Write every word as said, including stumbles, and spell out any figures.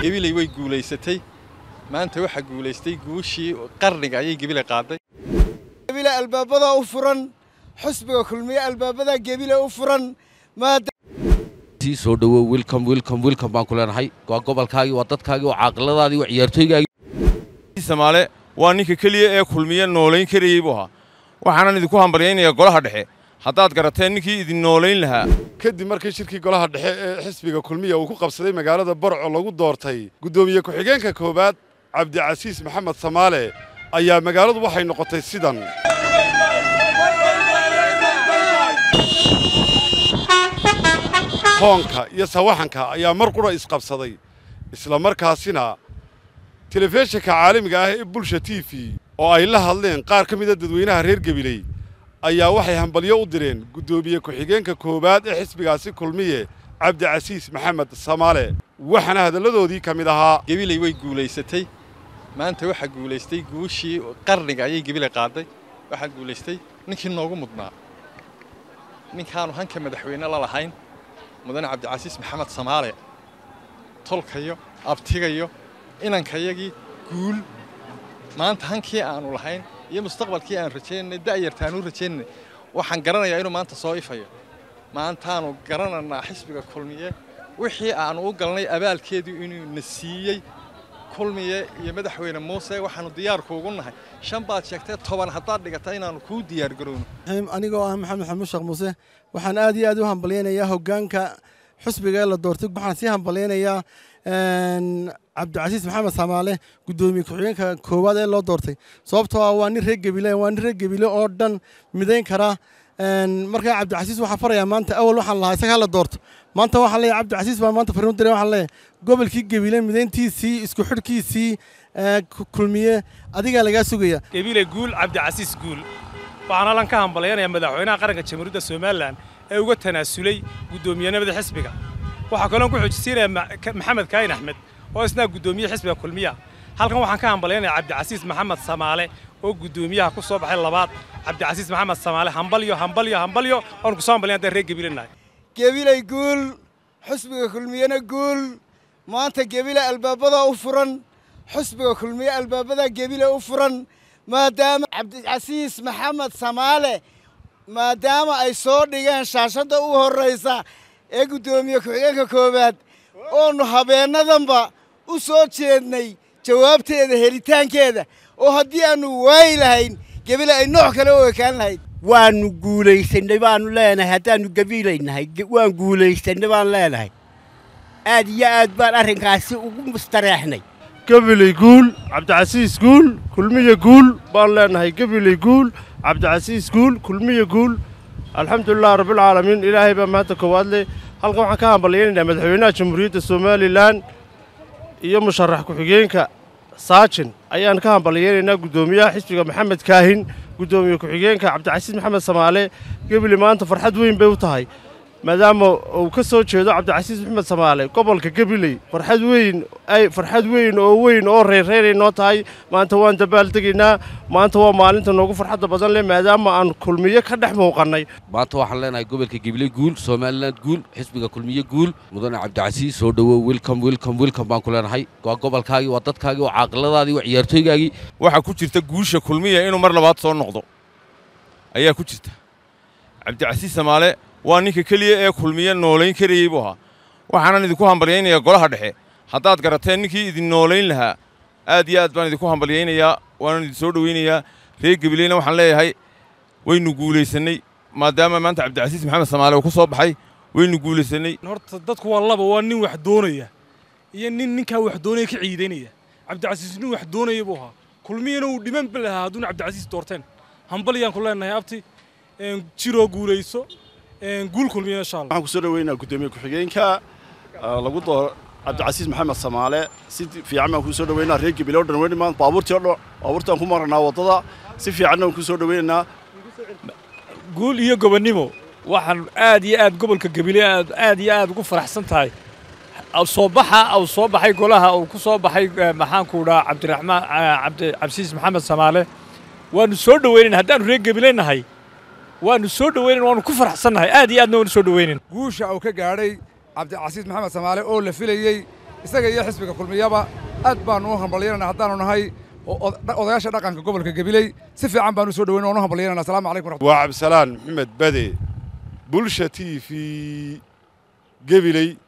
gabilay way guuleysatay maanta waxa guuleystay guushii qarniga ayay gabilay qaaday gabilay albaabada u furan xisbiga kulmiye albaabada gabilay u furan maada tii soo dhawo welcome welcome welcome baan ku leenahay waa gobolkaagi waa dadkaagi waa caaqiladaadii waa ciyaartooygaagi Soomaale waa ninka kaliya ee kulmiye nooleyn karayay buu ahaa waxaan idinku hambalyeynaya golaha dhexe haddaad garateen ninkii idin nooleyn lahaa kadib markii shirkii golaha dhexe ee xisbiga kulmiye uu ku qabsaday magaalada Barco lagu doortay gudoomiye ku xigeenka koobaad Cabdicasiis Maxamed Samaale ayaa magaaladu waxay noqotay sidan hoonka iyo sawaxanka ayaa mar qura isqabsaday isla markaasina telefishinka caalamiga ah ee Bulsha T V oo ay la hadleen qaar ka mid ah dadweynaha reer Gabiley ayaa waxay hambalyo u direen gudoomiye ku xigeenka koobaad ee xisbigaasi kulmiye Cabdicasiis Maxamed Samaale waxana hadaladoodii kamid ahaa gabilay way guuleysatay maanta waxa guuleystay guushii qarniga ayay gabilay qaaday waxa guuleystay ninkii noogu mudnaa ninkaanu hanka madaxweyne la lahayn mudane Cabdicasiis Maxamed Samaale tolkayo abtigayo inankayagii guul maanta hankii aanu lahayn iyo mustaqbalkii aan rajeynay da'yartaan u rajeynay waxaan garanayaa inuu maanta soo ifayo maanta aanu garananaa xisbiga kulmiye wixii aanu u galnay abaalkeedii inuu nasiiyay kulmiye iyo madaxweyne Muuse waxaanu diyaar kuugu nahay shan baad sheegtay toban haddaad dhigatay inaanu ku diyaar garowno anigoo ah Maxamed Xamuud Sheekh Muuse waxaan aad iyo aad u hambaleynayaa hoggaanka xisbiga la doortay waxaan si hambaleynayaa een Cabdicasiis Maxamed Samaale gudoomiye ku xigeenka koowaad ee loo doortay sababtoo ah waa nin reer Gabiley waa nin reer Gabiley oo dhan midayn kara een marka Cabdicasiis waxa faraya maanta awal waxaan lahaa isaga la doorto maanta waxaan leeyahay Cabdicasiis baa maanta fariin diray waxaan leeyahay gobolkii Gabiley midayntiisii isku xidhkiisii kulmiye adiga laga sugaya Gabiley guul Cabdicasiis guul waxaan lan ka hambaleynayaa madaxweynaha qaranka Jamhuuriyadda Soomaaliland ee uga tanaasulay gudoomiyada xisbiga waxa kale oo ku xujisiinaya Maxamed Kaahin Axmed oo isna gudoomiye xisbiga kulmiye halkan waxaan ka hambaleynayaa Cabdicasiis Maxamed Samaale oo gudoomiyaha ku soo baxay labaad Cabdicasiis Maxamed Samaale hambalyo hambalyo hambalyo oo ku soo hambaleynayaa reer Gabiley gabilay guul xisbiga kulmiyena guul maanta gabilay albaabada u furan xisbiga kulmiye albaabada gabilay u furan maadaama Cabdicasiis Maxamed Samaale maadaama ay soo dhigeen shaashada u horeysa ee gudoomiye ku xigeenka koobaad oo habeenadanba u soo jeednay jawaabteeda helitaankeeda oo haddii aanu waay lahayn gabilay ay nooc kale u ekaan lahayd waanu guulaysanay baanu leenahay haddaanu gabiilaynahay waan guulaysanay baan leenahay aad iyo aad baan arrinkaasi ugu mustareexnay gabilay guul Cabdicasiis guul kulmiye guul baan leenahay gabilay guul Cabdicasiis guul kulmiye guul alxamdulillah rabbil caalamiin ilaahay baa maanta koowaad leh halkan waxaan ka hambalyeynaa madaxweynaha Jamhuuriyadda Soomaaliland iyo musharax ku xigeenka Saajin ayaan ka hambalyeynaa gudoomiyaha xisbiga Maxamed Kaahin gudoomiye ku xigeenka Cabdicasiis Maxamed Samaale gabilay maanta farxad weyn bay u tahay maadaama uu ka soo jeedo Cabdicasiis Maxamed Samaale gobolka Gabiley farxad weyn ay farxad weyn oo weyn oo reereey noo tahay maanta waan dabaal degaynaa maanta waa maalinta noogu farxadda badan leh maadaama aan kulmiye ka dhex muuqanay maanta waxaan leenahay gobolka Gabiley guul Soomaaliland guul xisbiga kulmiye guul mudane Cabdicasiis soo dhawo welcome welcome welcome baan ku leenahay waa gobolkaagi waa dadkaagi waa caaqiladaadii waa ciyaartooygaagi waxa ku jirta guusha kulmiye inuu mar labaad soo noqdo ayaa ku jirta Cabdicasiis Samaale waa ninka kaliya ee kulmiye nooleyn karayay buu ahaa waxaan idinku hambalyeynaya golaha dhexe haddaad garateen ninkii idin nooleyn lahaa aad iyo aad baan idinku hambalyeynayaa waan idin soo dhaweynayaa reer Gabileyna waxaan leeyahay waynu guuleysanay maadaama maanta Cabdicasiis Maxamed Samaale uu ku soo baxay waynu guuleysanay horta dadku waa laba waa nin wax doonaya iyo nin ninka wax doonaya ka ciideynaya Cabdicasiis nin wax doonaya buu ahaa kulmiyena uu dhiman balaha hadduu Cabdicasiis doorteen hambalyaan ku leenahay abti een jiro guuleyso guul kulmiye insha Allah waxaan ku soo dhaweynaa gudoomiye ku xigeenka lagu door Cabdicasiis Maxamed Samaale si fiican ku soo dhaweynaa reer Gabiley oo dhan weyn maan baabuurtii oo baabuurtaan ku marnaa wadada si fiican ku soo dhaweynaa guul iyo gobonimo waxaan aad iyo aad gobolka Gabiley aad iyo aad ugu faraxsan tahay aw soo baxa aw soo baxay golaha oo ku soo baxay maxaan ku dhaca Cabdiraxmaan Cabdicasiis Maxamed Samaale waanu soo dhaweynaa haddaan reer Gabiley nahay waanu soo dhaweynaa waanu ku faraxsanahay aad iyo aadna waanu soo dhaweynaa guusha uu ka gaaray Cabdicasiis Maxamed Samaale oo la filayay isaga iyo xisbiga kulmiyaba aad baanu u hambalyeynayna haddaanu nahay odayaasha dhaqanka gobolka gabiley si fiican baanu soo dhaweyn oo u hambalyeynayna asalaamu calaykum waa cabdisalaan maxamed bade bulsha t v gabiley